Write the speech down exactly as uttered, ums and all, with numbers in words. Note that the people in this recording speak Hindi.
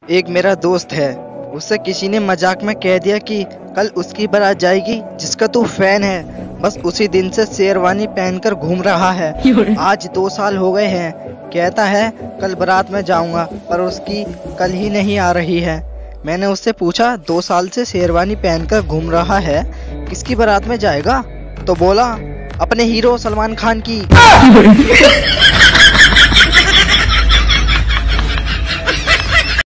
एक मेरा दोस्त है, उससे किसी ने मजाक में कह दिया कि कल उसकी बारात जाएगी जिसका तू फैन है। बस उसी दिन से शेरवानी पहनकर घूम रहा है। आज दो साल हो गए हैं। कहता है कल बारात में जाऊंगा, पर उसकी कल ही नहीं आ रही है। मैंने उससे पूछा दो साल से शेरवानी पहनकर घूम रहा है, किसकी बारात में जाएगा? तो बोला अपने हीरो सलमान खान की।